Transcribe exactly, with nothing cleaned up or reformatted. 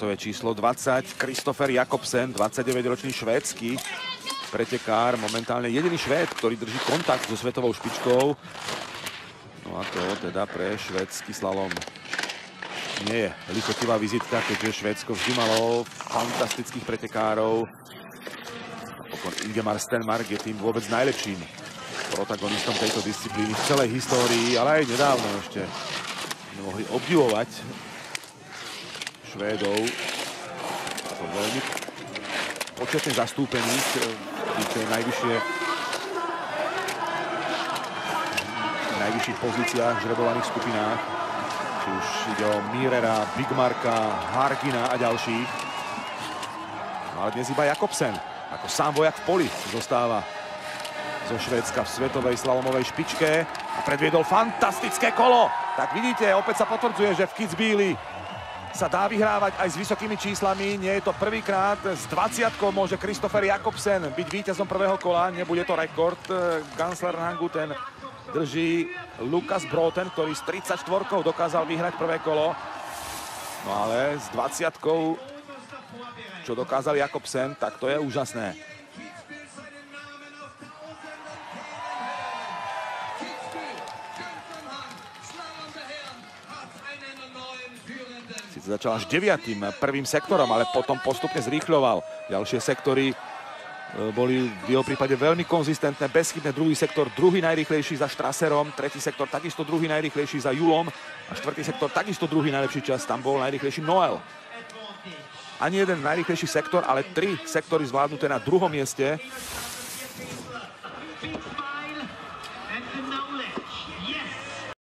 Startové číslo dvadsať, Kristoffer Jakobsen, dvadsaťdeväťročný švédsky pretekár, momentálne jediný Švéd, ktorý drží kontakt so svetovou špičkou. No a to teda pre švédsky slalom nie je lichotivá vizitka, keďže Švédsko vždy malo fantastických pretekárov. Napokon Ingemar Stenmark je tým vôbec najlepším protagonistom tejto disciplíny v celej histórii, ale aj nedávno ešte mohli obdivovať Švédov. A to veľmi početne zastúpených v tej najvyššie v najvyšších pozíciách v žrebovaných skupinách. Či už ide o Mírera, Bigmarka, Hargina a ďalších. No ale dnes iba Jakobsen, ako sám vojak v poli, zostáva zo Švédska v svetovej slalomovej špičke a predviedol fantastické kolo. Tak vidíte, opäť sa potvrdzuje, že v Kitzbüheli sa dá vyhrávať aj s vysokými číslami. Nie je to prvýkrát. S dvadsiatkou môže Kristoffer Jakobsen byť víťazom prvého kola. Nebude to rekord. Gansler-Hangu ten drží Lukas Broten, ktorý s tridsaťštvorkou dokázal vyhrať prvé kolo. No ale s dvadsiatkou, čo dokázal Jakobsen, tak to je úžasné. Začal až deviatým prvým sektorom, ale potom postupne zrýchľoval. Ďalšie sektory boli v jeho prípade veľmi konzistentné, bezchybné. Druhý sektor, druhý najrýchlejší za Strasserom, tretí sektor takisto druhý najrýchlejší za Julom a štvrtý sektor takisto druhý najlepší čas, tam bol najrýchlejší Noel. Ani jeden najrýchlejší sektor, ale tri sektory zvládnuté na druhom mieste.